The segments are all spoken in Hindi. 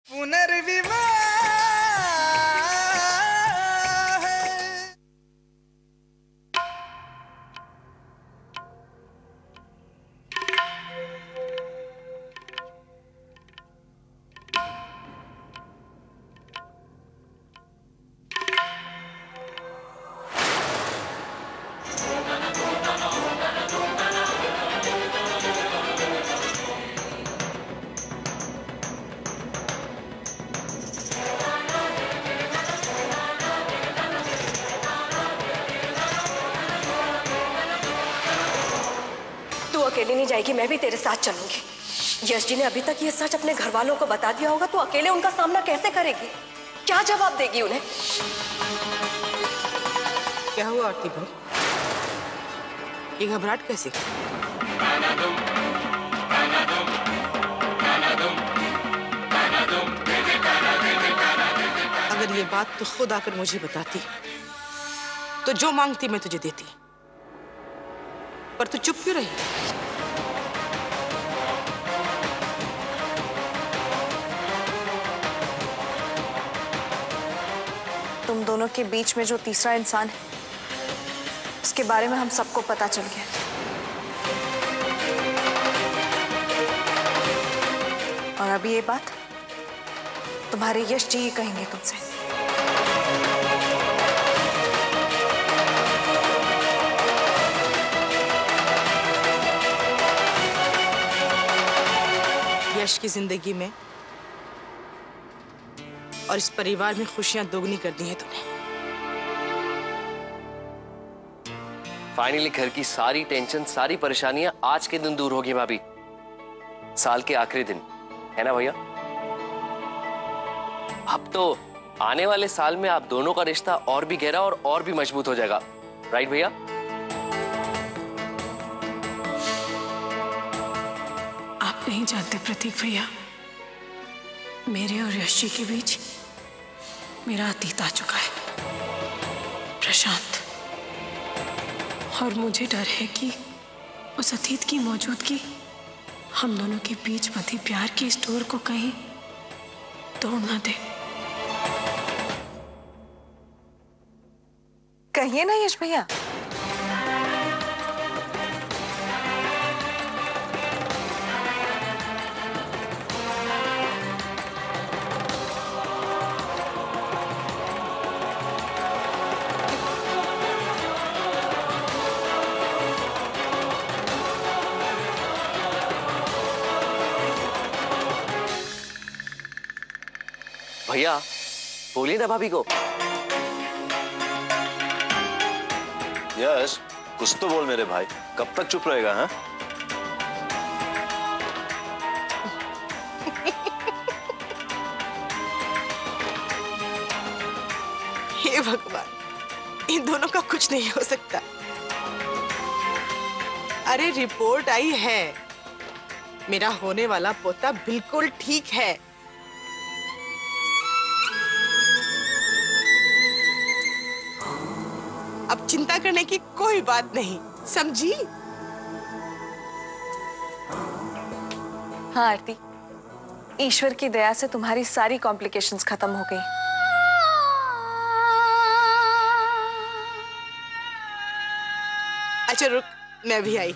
पुनर्विवाह अकेले नहीं जाएगी, मैं भी तेरे साथ चलूंगी। यश जी ने अभी तक ये सच अपने घर वालों को बता दिया होगा तो अकेले उनका सामना कैसे करेगी? क्या जवाब देगी उन्हें? क्या हुआ आरती भाई, ये घबराहट कैसे? अगर ये बात तो खुद आकर मुझे बताती तो जो मांगती मैं तुझे देती, पर तू चुप क्यों रही? तुम दोनों के बीच में जो तीसरा इंसान है उसके बारे में हम सबको पता चल गया। और अभी ये बात तुम्हारे यश जी ही कहेंगे तुमसे। यश की जिंदगी में और इस परिवार में खुशियां दोगुनी कर दी हैं तूने। फाइनली घर की सारी टेंशन, सारी परेशानियां आज के दिन दूर होगी भाभी। साल के आखिरी दिन है ना भैया? अब तो आने वाले साल में आप दोनों का रिश्ता और भी गहरा और भी मजबूत हो जाएगा, राइट भैया? आप नहीं जानते प्रतीक भैया, मेरे और यश जी के बीच मेरा अतीत आ चुका है, प्रशांत। और मुझे डर है कि उस अतीत की मौजूदगी हम दोनों के बीच बंधी प्यार की इस डोर को कहीं तोड़ ना दे। कहिए ना यश भैया। भैया बोलिए ना भाभी को। यश कुछ तो बोल मेरे भाई, कब तक चुप रहेगा? हाँ हे भगवान, इन दोनों का कुछ नहीं हो सकता। अरे रिपोर्ट आई है, मेरा होने वाला पोता बिल्कुल ठीक है। अब चिंता करने की कोई बात नहीं, समझी? हाँ आरती, ईश्वर की दया से तुम्हारी सारी कॉम्प्लिकेशंस खत्म हो गई। अच्छा रुक, मैं भी आई।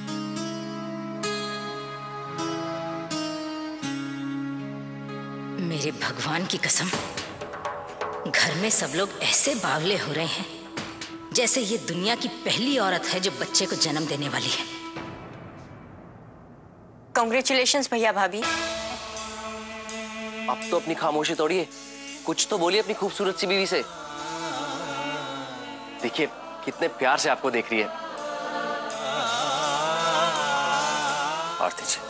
मेरे भगवान की कसम, घर में सब लोग ऐसे बावले हो रहे हैं जैसे ये दुनिया की पहली औरत है जो बच्चे को जन्म देने वाली है। कांग्रेचुलेशंस भैया भाभी। अब तो अपनी खामोशी तोड़िए, कुछ तो बोलिए अपनी खूबसूरत सी बीवी से। देखिए कितने प्यार से आपको देख रही है। आरती जी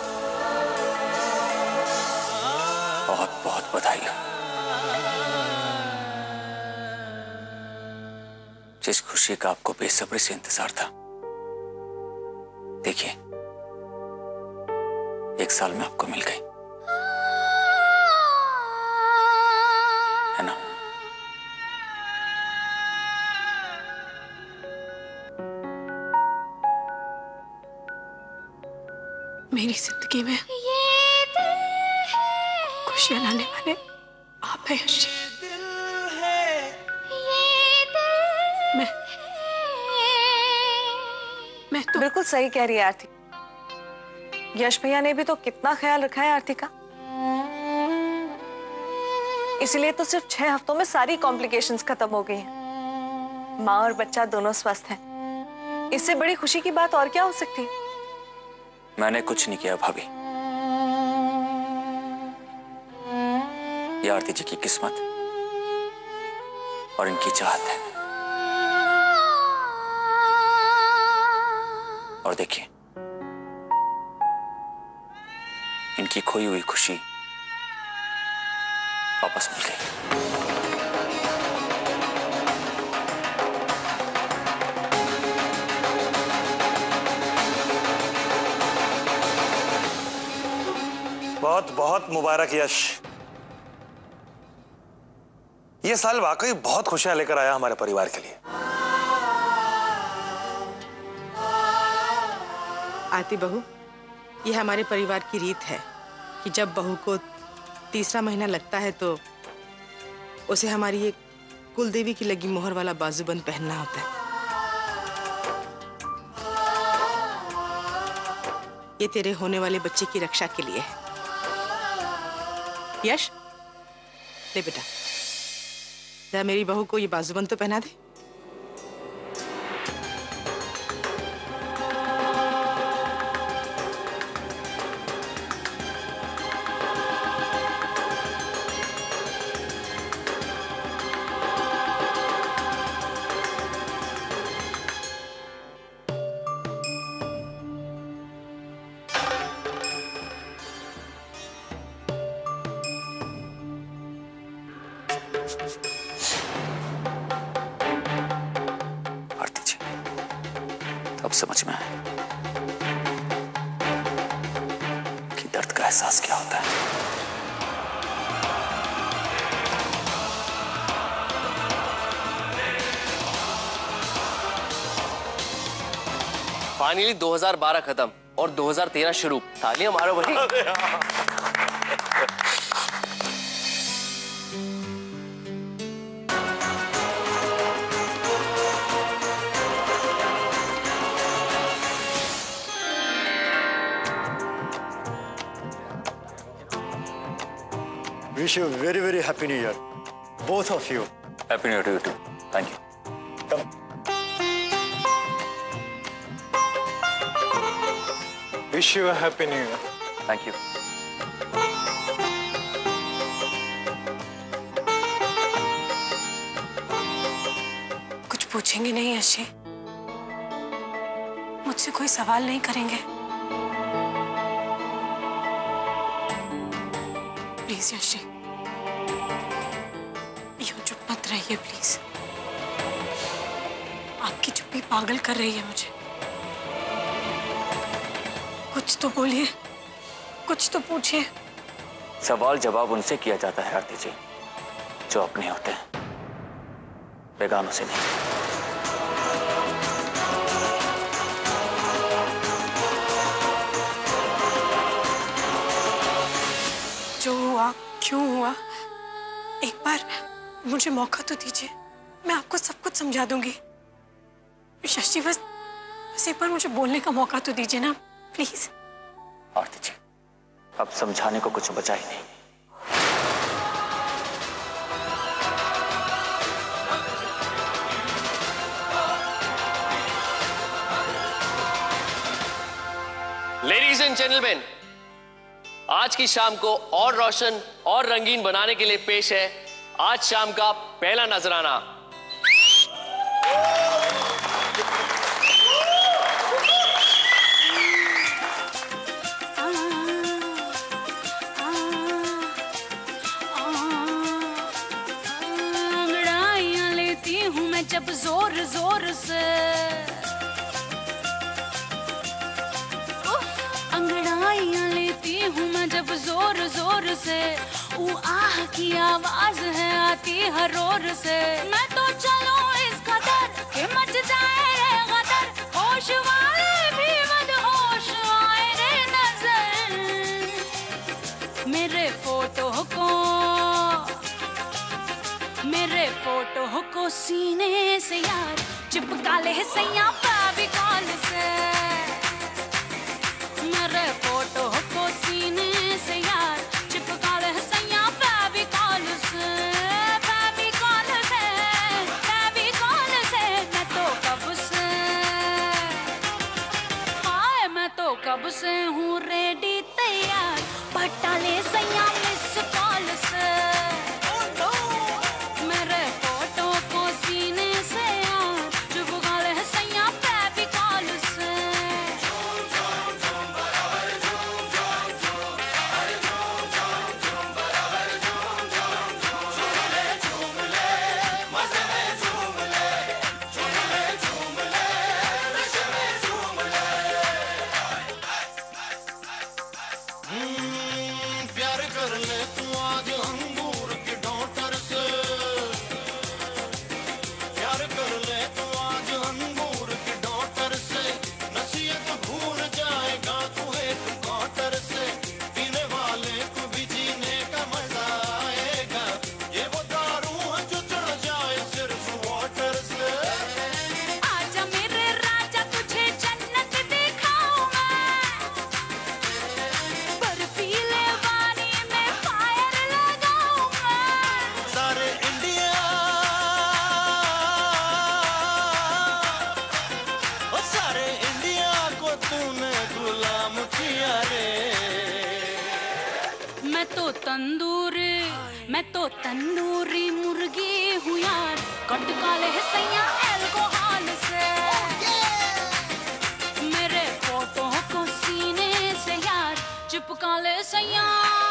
बहुत बहुत बधाई हो। जिस खुशी का आपको बेसब्री से इंतजार था, देखिए 1 साल में आपको मिल गई, है ना? मेरी जिंदगी में खुशियां लाने वाले आप हैं यश जी। मैं तो बिल्कुल सही कह रही है आरती। यश भैया ने भी तो कितना ख्याल रखा है आरती का। इसलिए तो सिर्फ 6 हफ्तों में सारी कॉम्प्लिकेशंस खत्म हो गई हैं। माँ और बच्चा दोनों स्वस्थ हैं। इससे बड़ी खुशी की बात और क्या हो सकती है? मैंने कुछ नहीं किया भाभी। ये आरती जी की किस्मत और इनकी चाहत है। और देखिए, इनकी खोई हुई खुशी वापस मिल गई। बहुत बहुत मुबारक यश। ये साल वाकई बहुत खुशियां लेकर आया हमारे परिवार के लिए। आती बहू, ये हमारे परिवार की रीत है कि जब बहू को तीसरा महीना लगता है तो उसे हमारी ये कुलदेवी की लगी मोहर वाला बाजूबंद पहनना होता है। ये तेरे होने वाले बच्चे की रक्षा के लिए है। यश, ले बेटा, जरा मेरी बहू को ये बाजूबंद तो पहना दे। आरती जी, अब समझ में आया कि दर्द का एहसास क्या होता है। फाइनली 2012 खत्म और 2013 शुरू। तालियां मारो भाई। Wish you very, very happy new year, both of you. Happy new year to you too. Thank you. Come. Wish you a happy new year. Thank you. कुछ पूछेंगे नहीं यश जी? मुझसे कोई सवाल नहीं करेंगे? प्लीज यश जी, यूं चुप मत रहिए प्लीज। आपकी चुप्पी पागल कर रही है मुझे। कुछ तो बोलिए, कुछ तो पूछिए। सवाल जवाब उनसे किया जाता है आरती जी जो अपने होते हैं, बेगानों से नहीं। जो हुआ, क्यों हुआ, एक बार मुझे मौका तो दीजिए। मैं आपको सब कुछ समझा दूंगी। शशि, बस एक बार मुझे बोलने का मौका तो दीजिए ना, प्लीज। आरती जी, अब समझाने को कुछ बचा ही नहीं। लेडीज एंड जेंटलमैन, आज की शाम को और रोशन और रंगीन बनाने के लिए पेश है आज शाम का पहला नजराना। अंगड़ाइयां लेती हूँ मैं जब जोर जोर से, अंगड़ाइयां लेती हूँ मैं जब जोर जोर से, वो आह की आवाज है आती हर रोर से। मैं तो चलूं इस कदर कि मच जाए रे गदर, होश वाले भी मदहोश आए रे नजर। मेरे फोटो को मेरे फोटो को सीने से यार चिपका ले सैया फेविकॉल से। मेरे फोटो को सीने से यार चिपका ले सैया फेविकॉल से। फेविकॉल से, फेविकॉल से मैं तो कब से, हाय मैं तो कब से हूँ रेडी तैयार पटा ले सैया मिस कॉल से। मेरे फोटो को सीने से यार चिपका ले सैया फेविकॉल से। प्यार कर ले तू आज अंगूर की डॉटर से। प्यार कर ले तू आज अंगूर की डॉटर से। नसीहत भूल जाएगा तू एक क्वार्टर से। पीने वाले को भी जीने का मजा आएगा। ये वो दारू है जो चढ़ जाए सिर्फ वाटर से। आजा मेरे राजा तुझे जन्नत दिखाऊं मैं। बर्फीले पानी में फायर लगाऊं मैं। सारे इंडिया ओ सारे इंडिया को तूने गुलाम किया रे। मैं तो तंदूरी मुर्गी हूँ यार कट काले है सैया एल्कोहल से। मेरे फोटो को सीने से यार चिपका ले सैया,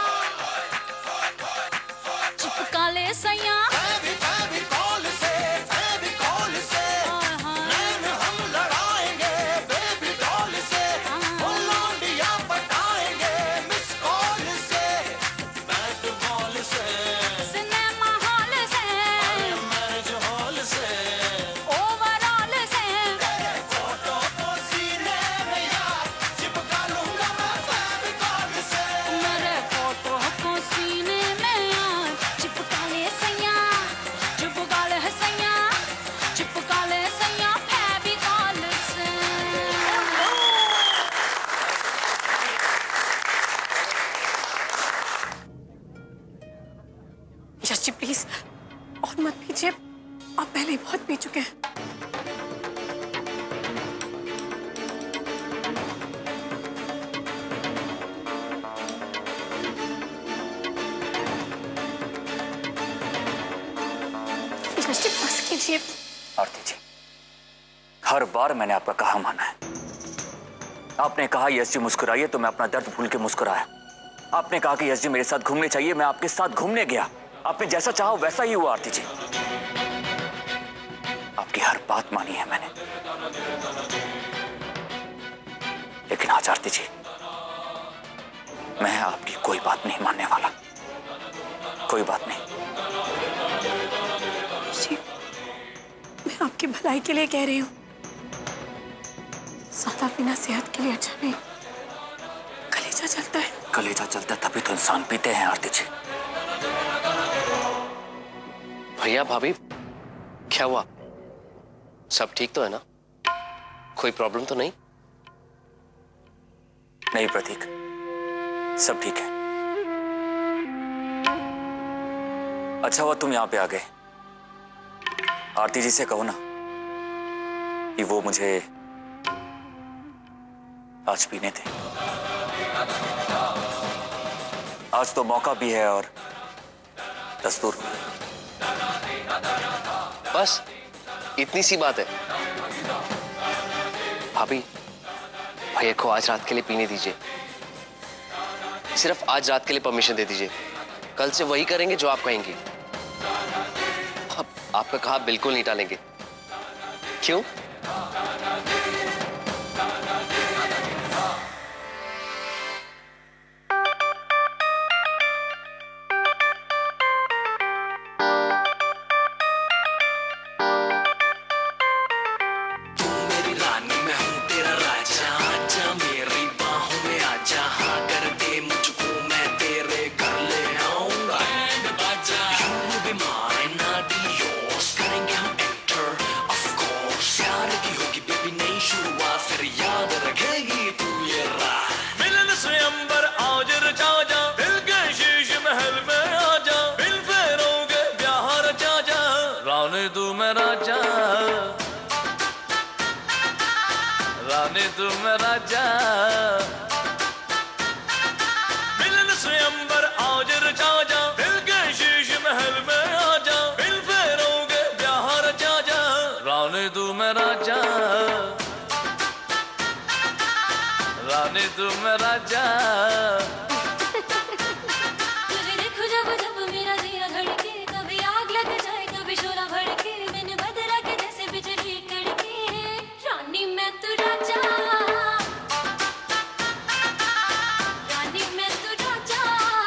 चिपका ले सैया। फेविकॉल से, फेविकॉल से नैन हम लड़ाएंगे बेबी डॉल से। ओ लौंडिया पटाएंगे मिस कॉल से। बैट बॉल से, सिनेमा हॉल से, मैरिज हॉल से, ओवरऑल से। तेरे फोटो को सीने में यार चिपका लूंगा मैं फेविकॉल से। मेरे फोटो को सीने में यार चिपका ले सैया, चिपका ले सैया, चिपका ले सैया फेविकॉल से। यश जी प्लीज और मत पीजिए, आप पहले ही बहुत पी चुके हैं। यश जी बस कीजिए। आरती जी, हर बार मैंने आपका कहा माना है। आपने कहा यश जी मुस्कुराइए तो मैं अपना दर्द भूल के मुस्कुराया। आपने कहा कि यश जी मेरे साथ घूमने चाहिए, मैं आपके साथ घूमने गया। आपने जैसा चाहा वैसा ही हुआ आरती जी। आपकी हर बात मानी है मैंने। लेकिन आज आरती जी, मैं आपकी कोई बात नहीं मानने वाला। कोई बात नहीं। जी, मैं आपकी भलाई के लिए कह रही हूँ। ज्यादा पीना सेहत के लिए अच्छा नहीं। कलेजा चलता है। कलेजा चलता है तभी तो इंसान पीते हैं आरती जी। भैया भाभी क्या हुआ? सब ठीक तो है ना? कोई प्रॉब्लम तो नहीं? नहीं प्रतीक, सब ठीक है। अच्छा हुआ तुम यहां पे आ गए। आरती जी से कहो ना कि वो मुझे आज पीने थे। आज तो मौका भी है और दस्तूर भी। बस इतनी सी बात है। भाभी भैया को आज रात के लिए पीने दीजिए। सिर्फ आज रात के लिए परमिशन दे दीजिए। कल से वही करेंगे जो आप कहेंगी। अब आपका कहा बिल्कुल नहीं टालेंगे। क्यों? रानी तू मेरा जा, रानी तू मेरा जा, मिलन से अंबर आज रचा जा, दिल के शीश महल में आ जा, दिल फेरोगे ब्याह रचा जा, रानी तू मेरा जा, रानी तू मेरा जा। तुझे देखो जब जब मेरा दिया धड़के, कभी आग लग जाए कभी शोला भड़के, बिन बदरा के जैसे बिजली कड़के, रानी मैं तू राजा, रानी मैं तू राजा।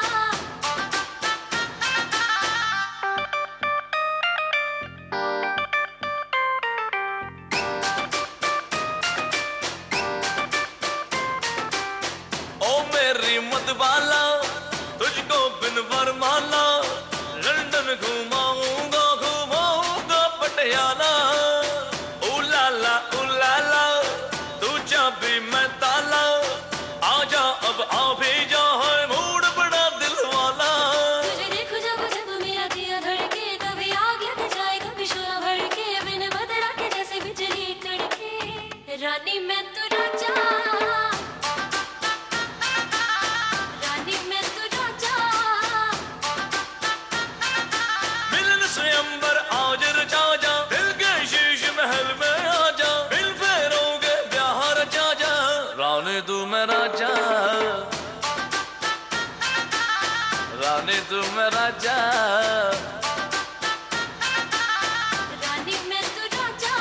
ओ मेरी मतवाला तुझको बिन वरमाला, लंदन घुमाऊंगा घुमाऊंगा पटियाला, उलाला तू चाबी मैं ताला, आजा अब आ भी जा है मूड बड़ा दिल वाला। तुझे देखो जब जब मेरा दिया धड़के, कभी आग लग जाए कभी शोला भड़के, बिन बदरा के जैसे बिजली कड़के, रानी मैं तू राजा, रानी मैं तू राजा। मिलन से अंबर आज रचा जा, दिल के शीश महल में आ जा, दिल फेरोगे ब्याह रचा जा, रानी तू मेरा जा, रानी तू मेरा जा। रानी मैं तू राजा।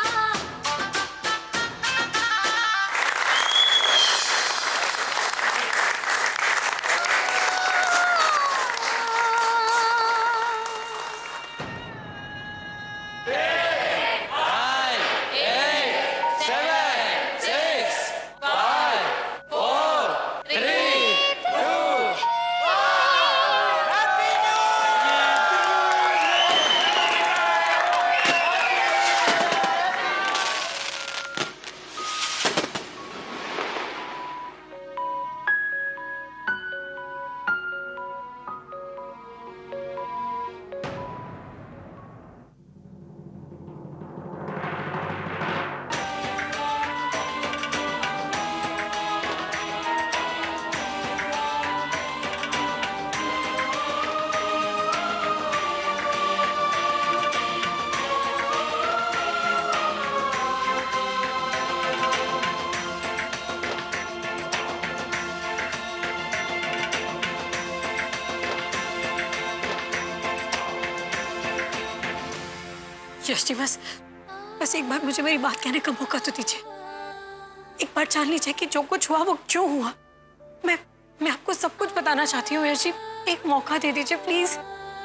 यश जी बस एक बार मुझे मेरी बात कहने का मौका तो दीजिए। एक बार जान लीजिए कि जो कुछ हुआ वो क्यों हुआ। मैं आपको सब कुछ बताना चाहती हूँ यश जी, एक मौका दे दीजिए प्लीज।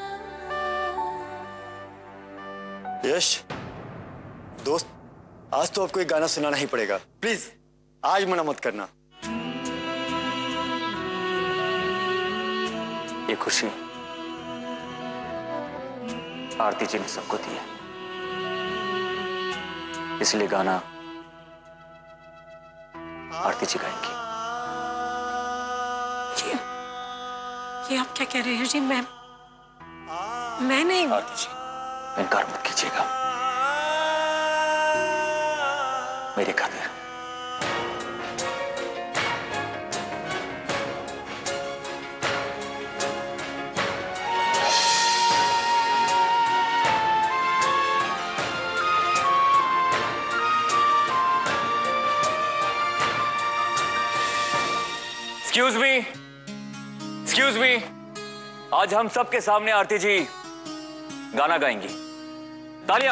यश दोस्त, आज तो आपको एक गाना सुनाना ही पड़ेगा, प्लीज आज मना मत करना। ये खुशी आरती जी ने सबको दी है, इसलिए गाना आरती जी गाएंगी। ये आप क्या कह रहे हैं जी? मैं नहीं। आरती जी इनकार मत कीजिएगा, मेरे खातिर। एक्सक्यूज मी, आज हम सबके सामने आरती जी गाना गाएंगी। तालियां।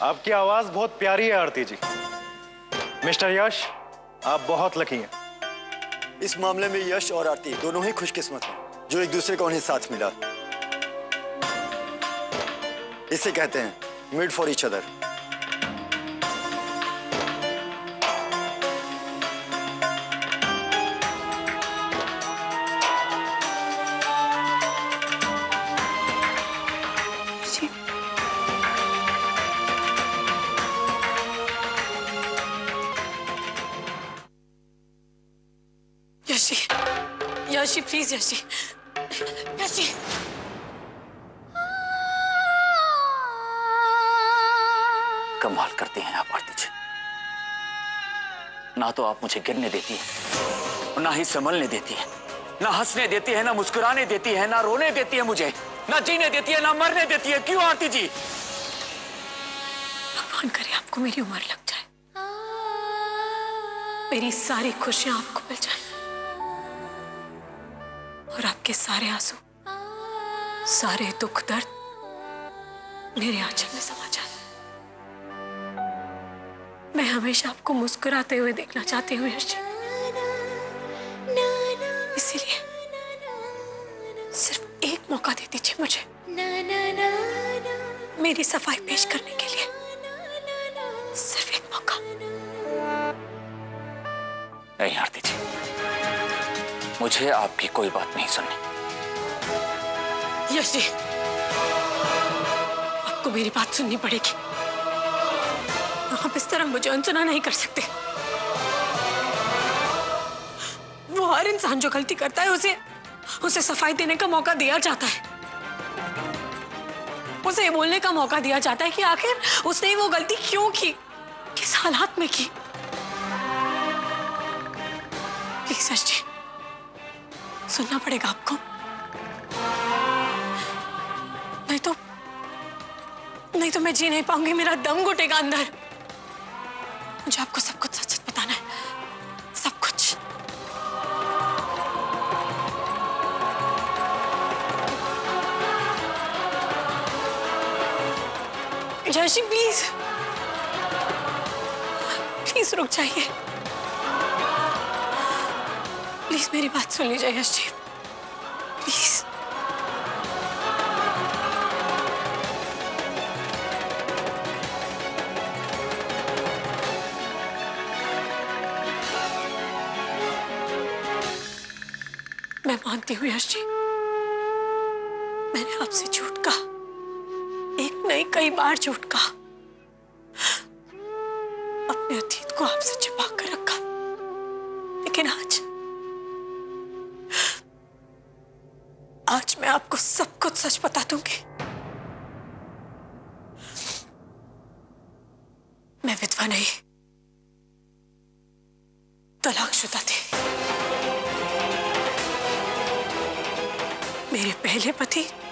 आपकी आवाज बहुत प्यारी है आरती जी। मिस्टर यश, आप बहुत लकी हैं। इस मामले में यश और आरती दोनों ही खुशकिस्मत हैं जो एक दूसरे को उन्हें साथ मिला। इसे कहते हैं made for each other. Yashi please, Yashi Yashi. कमाल करते हैं आप आरती जी। ना तो आप मुझे गिरने देती है, ना ही संभलने देती है, ना हंसने देती है, ना मुस्कुराने देती है, ना रोने देती है मुझे, ना जीने देती है, ना मरने देती है। क्यों आरती जी? भगवान करे आपको मेरी उम्र लग जाए, मेरी सारी खुशियां आपको मिल जाए और आपके सारे आंसू, सारे दुख दर्द मेरे आंचल में समा जाए। मैं हमेशा आपको मुस्कुराते हुए देखना चाहती हूँ यश जी। इसीलिए सिर्फ एक मौका दे दीजिए मुझे मेरी सफाई पेश करने के लिए। सिर्फ एक मौका। नहीं आरती जी, मुझे आपकी कोई बात नहीं सुननी। यश जी, आपको मेरी बात सुननी पड़ेगी। आप इस तरह मुझे अनसुना नहीं कर सकते। वो हर इंसान जो गलती करता है उसे सफाई देने का मौका दिया जाता है। उसे ये बोलने का मौका दिया जाता है कि आखिर उसने वो गलती क्यों की, किस हालात में की। प्लीज यश जी, सुनना पड़ेगा आपको, नहीं तो मैं जी नहीं पाऊंगी। मेरा दम घुटेगा अंदर। मुझे आपको सब कुछ सच सच बताना है, सब कुछ। जयश्री प्लीज, प्लीज रुक जाइए। प्लीज मेरी बात सुन लीजिए यश जी, प्लीज। मैं मानती हूँ यश जी, मैंने आपसे झूठ कहा, एक नहीं कई बार झूठ कहा, अपने अतीत को आपसे छिपा कर रखा। लेकिन आज मैं आपको सब कुछ सच बता दूंगी। मैं विधवा नहीं, तलाकशुदा थी। मेरे पहले पति